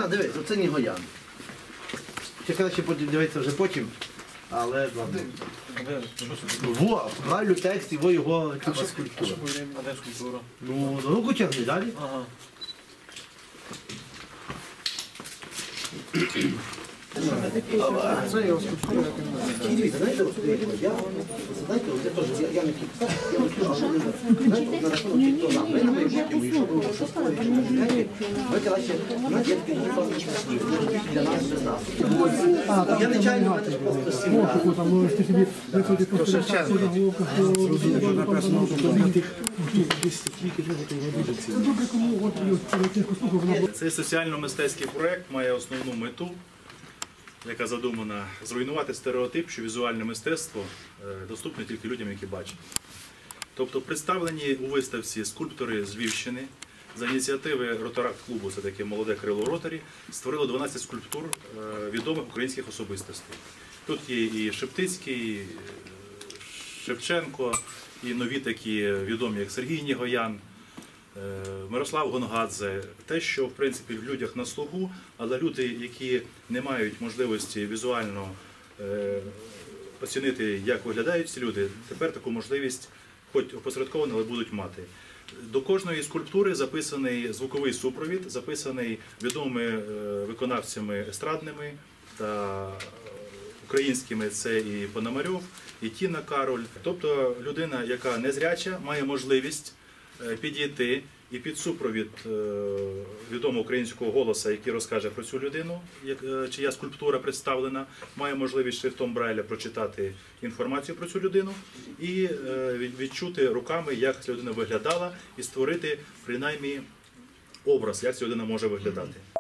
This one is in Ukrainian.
дивись, оце Нігоян. Ще краще дивитися вже потім, але ладно. Во, правильно текст, його скульптура. А де скульптура? Ну, руку тягни далі. Ага. Це його скульптура. Дивіться, знаєте, я не кіпсав, я не кіпсав, знаєте, на рахунок хто нам. Ми на майбутньому, якщо ви ви краще, знаєте, як підготовлені для нас, без нас. Я нечайно мене просто сім'я. Цей соціально-мистецький проєкт має основну мету, яка задумана зруйнувати стереотип, що візуальне мистецтво доступне тільки людям, які бачать. Тобто представлені у виставці скульптори з Львівщини за ініціативи Ротаракт-клубу, це таке молоде крило Ротарі, створили 12 скульптур відомих українських особистостей. Тут є і Шептицький, і Шевченко, і нові такі відомі, як Сергій Нігоян, Мирослав Гонгадзе. Те, що в принципі в людях на слуху, але люди, які не мають можливості візуально оцінити, як виглядають ці люди, тепер таку можливість, хоч опосередковано, але будуть мати. До кожної скульптури записаний звуковий супровід, записаний відомими виконавцями естрадними та українськими, це і Пономарьов, і Тіна Кароль. Тобто людина, яка незряча, має можливість підійти і під супровід відомого українського голоса, який розкаже про цю людину, чия скульптура представлена, має можливість шрифтом Брайля прочитати інформацію про цю людину і відчути руками, як ця людина виглядала, і створити принаймні образ, як ця людина може виглядати.